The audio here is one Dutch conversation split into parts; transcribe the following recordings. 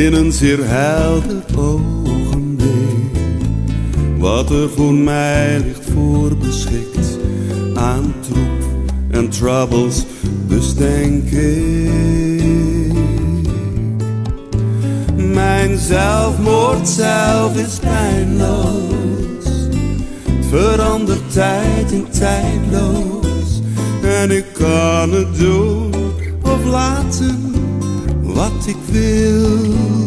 in een zeer helder ogenblik. Wat er voor mij ligt voorbeschikt aan troep en troubles, dus denk ik. Mijn zelfmoord zelf is pijnloos, het verandert tijd in tijdloos. En ik kan het doen of laten wat ik wil.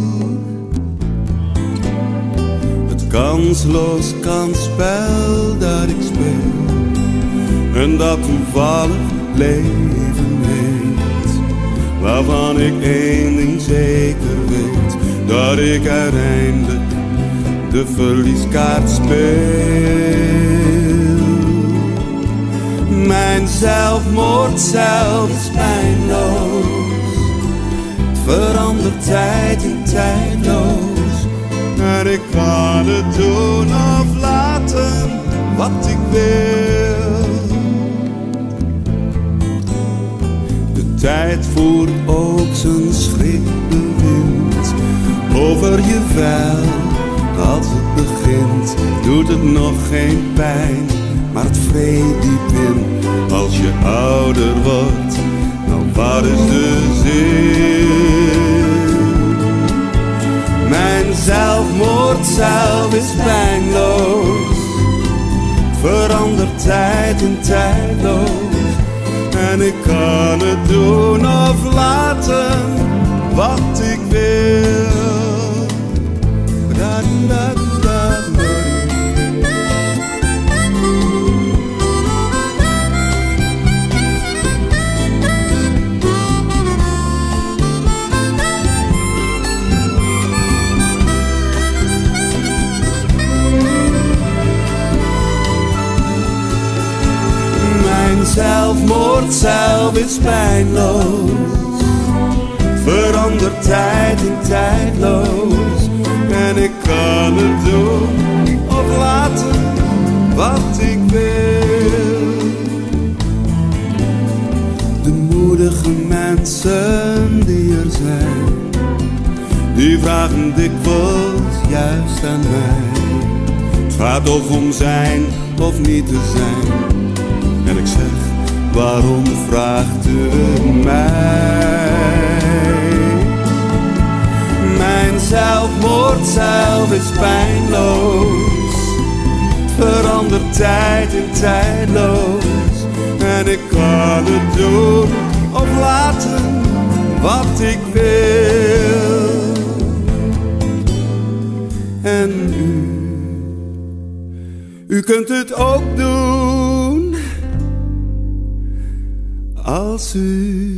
Het kansloos kansspel dat ik speel, en dat toevallig leven heet, waarvan ik één ding zeker weet, dat ik uiteindelijk de verlieskaart speel. Mijn zelfmoord zelf is pijnloos, het verandert tijd in tijdloos. En ik kan het doen of laten wat ik wil. De tijd voert ook zijn schrikbewind over je vel. Als het begint, doet het nog geen pijn, maar het vreet diep in. Als je ouder wordt, dan wat is de zin? Mijn zelfmoord zelf is pijnloos, verandert tijd in tijdloos. En ik kan het doen of laten wat ik wil. Zelfmoord zelf is pijnloos, verandert tijd in tijdloos. En ik kan het doen of laten wat ik wil. De moedige mensen die er zijn, die vragen dikwijls juist aan mij. Het gaat of om zijn of niet te zijn. En ik zeg, waarom vraagt u mij? Mijn zelfmoord zelf is pijnloos, verandert tijd in tijdloos. En ik kan het doen of laten wat ik wil. En u kunt het ook doen als u